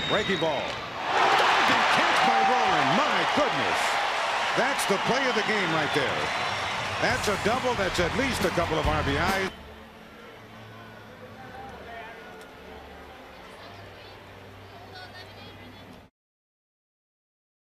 Breaking ball. Diving catch by Rolen. My goodness. That's the play of the game right there. That's a double. That's at least a couple of RBIs.